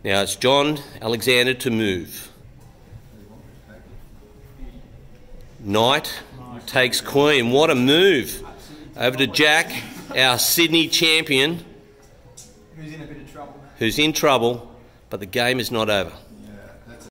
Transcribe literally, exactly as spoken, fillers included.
Now it's John Alexander to move. Knight takes queen. What a move. Over to Jack, our Sydney champion. Who's in a bit of trouble. Who's in trouble, but the game is not over.